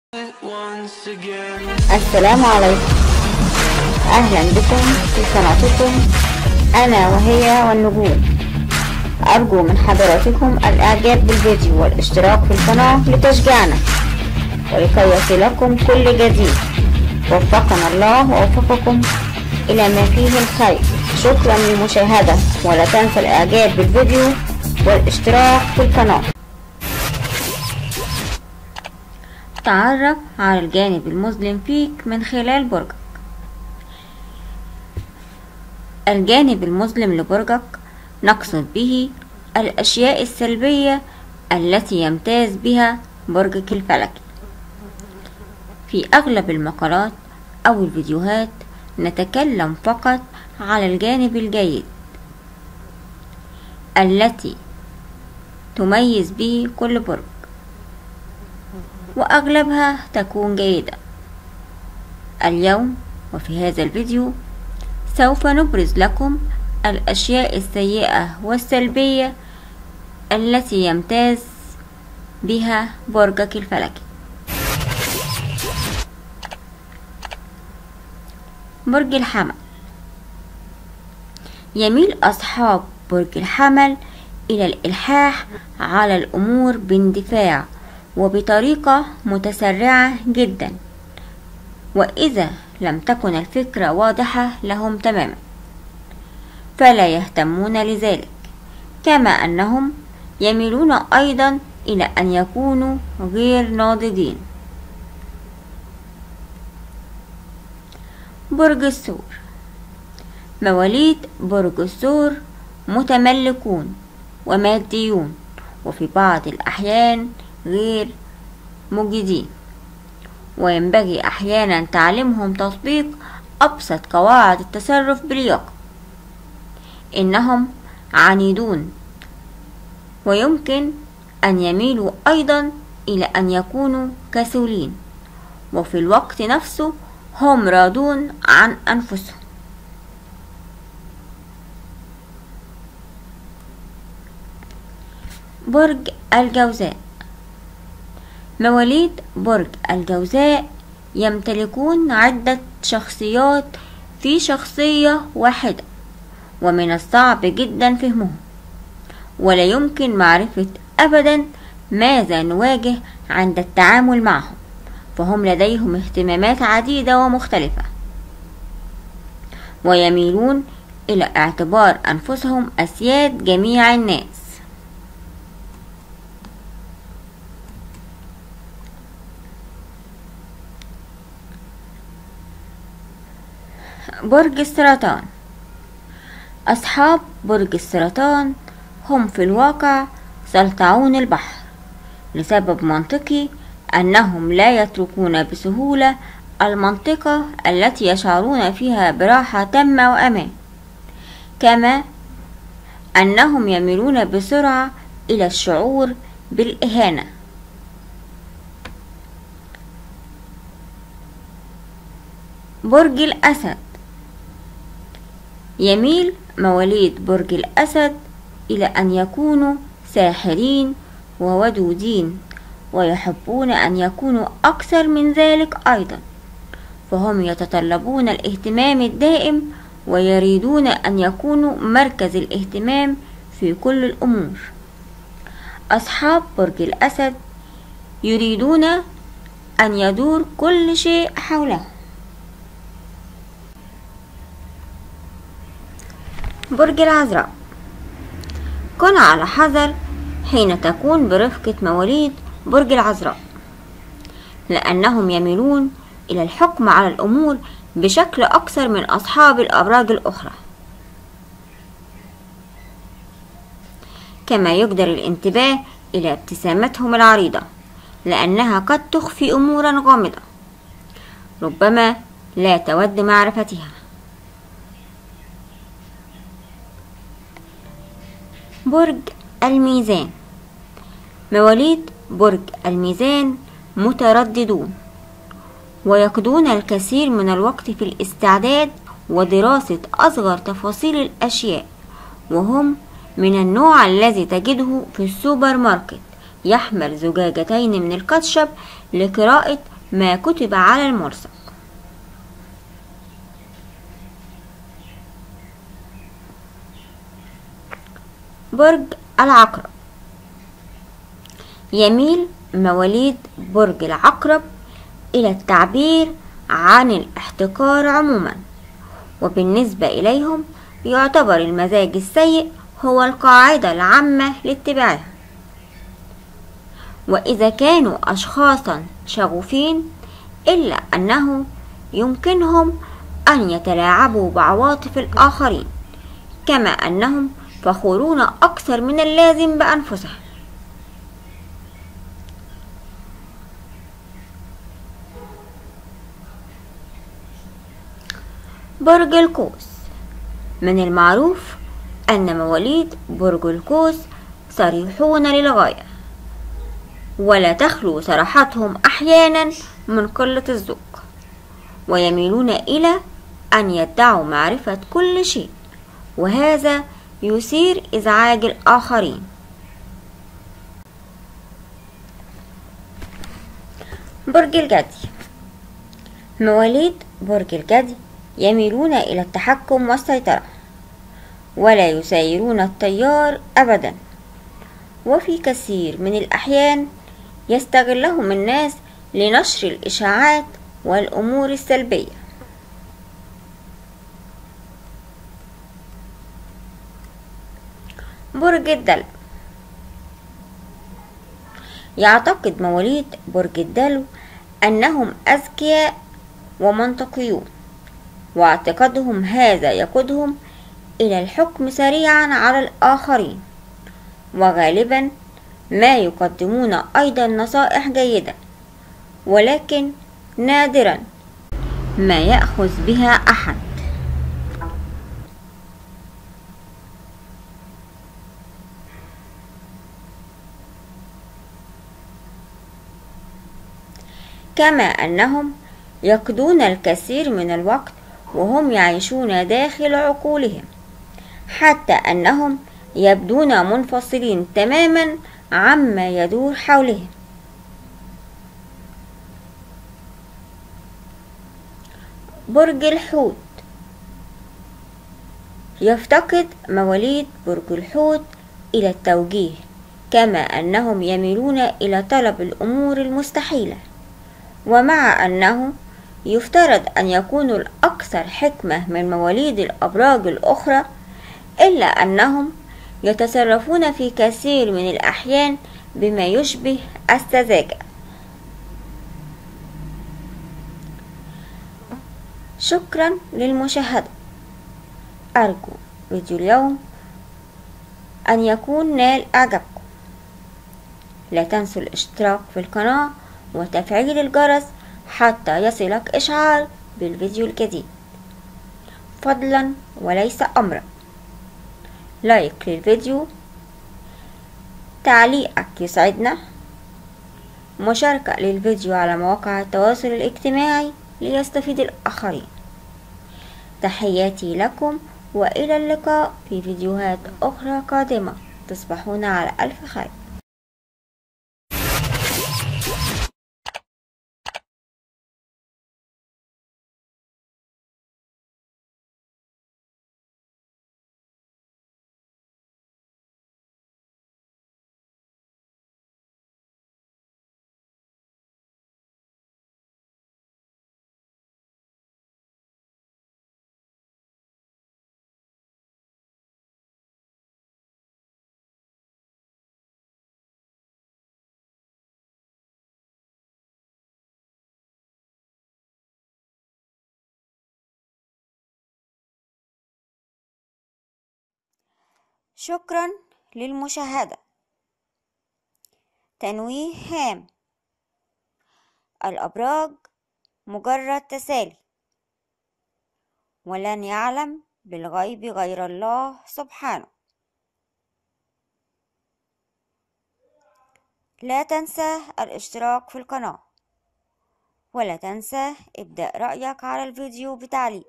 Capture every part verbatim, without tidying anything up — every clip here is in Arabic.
السلام عليكم، أهلا بكم في قناتكم أنا وهي والنجوم. أرجو من حضراتكم الإعجاب بالفيديو والاشتراك في القناة لتشجيعنا ولكي يصلكم كل جديد. وفقنا الله ووفقكم إلى ما فيه الخير. شكرا للمشاهدة، ولا تنسى الإعجاب بالفيديو والاشتراك في القناة. تعرف على الجانب المظلم فيك من خلال برجك. الجانب المظلم لبرجك نقصد به الأشياء السلبية التي يمتاز بها برجك الفلكي. في أغلب المقالات أو الفيديوهات نتكلم فقط على الجانب الجيد التي تميز به كل برج، وأغلبها تكون جيدة. اليوم وفي هذا الفيديو سوف نبرز لكم الأشياء السيئة والسلبية التي يمتاز بها برجك الفلكي. برج الحمل. يميل أصحاب برج الحمل إلى الإلحاح على الأمور باندفاع وبطريقة متسرعة جدا، وإذا لم تكن الفكرة واضحة لهم تماما فلا يهتمون لذلك، كما أنهم يميلون أيضا إلى أن يكونوا غير ناضجين. برج الثور. مواليد برج الثور متملكون وماديون، وفي بعض الأحيان غير مجدين، وينبغي أحيانا تعليمهم تطبيق أبسط قواعد التصرف بلياقة. إنهم عنيدون، ويمكن أن يميلوا أيضا إلى أن يكونوا كسولين، وفي الوقت نفسه هم راضون عن أنفسهم. برج الجوزاء. مواليد برج الجوزاء يمتلكون عدة شخصيات في شخصية واحدة، ومن الصعب جدا فهمهم، ولا يمكن معرفة أبدا ماذا نواجه عند التعامل معهم، فهم لديهم اهتمامات عديدة ومختلفة، ويميلون إلى اعتبار أنفسهم أسياد جميع الناس. برج السرطان. أصحاب برج السرطان هم في الواقع سلطعون البحر، لسبب منطقي أنهم لا يتركون بسهولة المنطقة التي يشعرون فيها براحة تامة وأمان، كما أنهم يميلون بسرعة إلى الشعور بالإهانة. برج الأسد. يميل مواليد برج الأسد إلى أن يكونوا ساحرين وودودين، ويحبون أن يكونوا أكثر من ذلك أيضا، فهم يتطلبون الاهتمام الدائم ويريدون أن يكونوا مركز الاهتمام في كل الأمور. أصحاب برج الأسد يريدون أن يدور كل شيء حولهم. برج العذراء. كن على حذر حين تكون برفقة مواليد برج العذراء، لأنهم يميلون إلى الحكم على الأمور بشكل أكثر من أصحاب الأبراج الأخرى، كما يجدر الانتباه إلى ابتسامتهم العريضة، لأنها قد تخفي أمورا غامضة ربما لا تود معرفتها. برج الميزان. مواليد برج الميزان مترددون، ويقضون الكثير من الوقت في الاستعداد ودراسة أصغر تفاصيل الأشياء، وهم من النوع الذي تجده في السوبر ماركت يحمل زجاجتين من الكاتشب لقراءة ما كتب على الملصق. برج العقرب. يميل مواليد برج العقرب إلى التعبير عن الاحتقار عموما، وبالنسبة إليهم يعتبر المزاج السيء هو القاعدة العامة لاتباعها. وإذا كانوا أشخاصا شغوفين إلا أنه يمكنهم أن يتلاعبوا بعواطف الآخرين، كما أنهم فخورون أكثر من اللازم بأنفسهم. برج القوس. من المعروف أن مواليد برج القوس صريحون للغاية، ولا تخلو صراحتهم أحيانا من قلة الذوق، ويميلون إلى أن يدعوا معرفة كل شيء، وهذا يثير إزعاج الآخرين. برج الجدي. مواليد برج الجدي يميلون إلى التحكم والسيطرة، ولا يسيرون التيار أبدا، وفي كثير من الأحيان يستغلهم الناس لنشر الإشاعات والأمور السلبية. برج الدلو. يعتقد مواليد برج الدلو أنهم أذكياء ومنطقيون، واعتقادهم هذا يقودهم إلى الحكم سريعا على الآخرين، وغالبا ما يقدمون أيضا نصائح جيدة، ولكن نادرا ما يأخذ بها أحد. كما أنهم يقضون الكثير من الوقت وهم يعيشون داخل عقولهم، حتى أنهم يبدون منفصلين تماما عما يدور حولهم. برج الحوت. يفتقد مواليد برج الحوت إلى التوجيه، كما أنهم يميلون إلى طلب الأمور المستحيلة، ومع أنه يفترض أن يكونوا الأكثر حكمة من مواليد الأبراج الأخرى، إلا أنهم يتصرفون في كثير من الأحيان بما يشبه السذاجة. شكرا للمشاهدة. أرجو فيديو اليوم أن يكون نال إعجابكم. لا تنسوا الاشتراك في القناة وتفعيل الجرس حتى يصلك إشعار بالفيديو الجديد، فضلا وليس أمرا. لايك للفيديو، تعليقك يسعدنا، مشاركة للفيديو على مواقع التواصل الاجتماعي ليستفيد الآخرين. تحياتي لكم، وإلى اللقاء في فيديوهات أخرى قادمة. تصبحون على ألف خير. شكرا للمشاهدة. تنويه هام: الأبراج مجرد تسالي، ولن يعلم بالغيب غير الله سبحانه. لا تنسى الاشتراك في القناة، ولا تنسى إبداء رأيك على الفيديو بتعليق،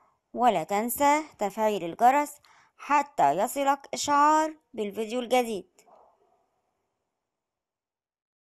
ولا تنسى تفعيل الجرس حتى يصلك إشعار بالفيديو الجديد.